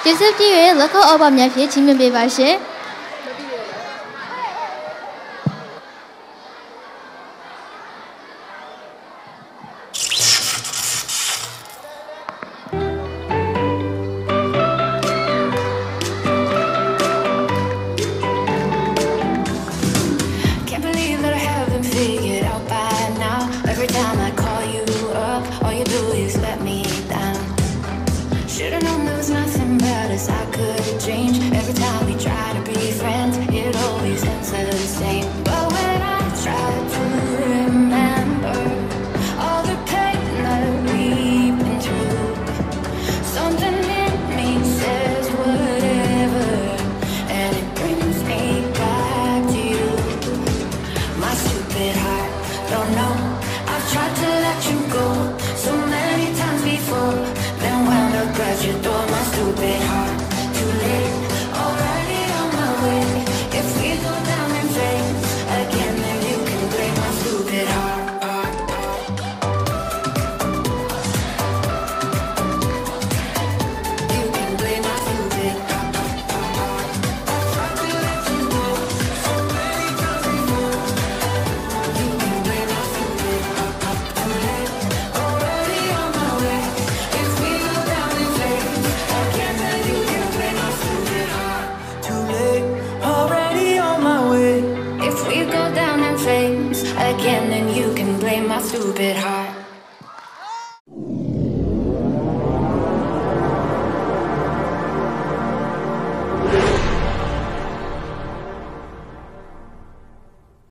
ကျေးဇူးပြု၍လက်ခုပ်အော်ပါများဖြင့်ချီးမြှင့်ပေးပါရှင် Should've known there was nothing bad as I could change. Every time we try to be friends, it always ends the same. But when I try to remember all the pain that we've been through, something in me says whatever, and it brings me back to you. My stupid heart, don't know, I've tried to let you go so many times before. Then wound up at your door, my stupid heart. Too late, already on my way. If we go down in flames again, then you can blame my stupid heart. You can blame my stupid heart. I tried to let you go so many times before. You can blame my stupid heart. Too late, already on my way. If we go down in flames again, then you can blame my stupid heart. Too late, already on my way. If we go down in flames again, then you can blame my stupid heart.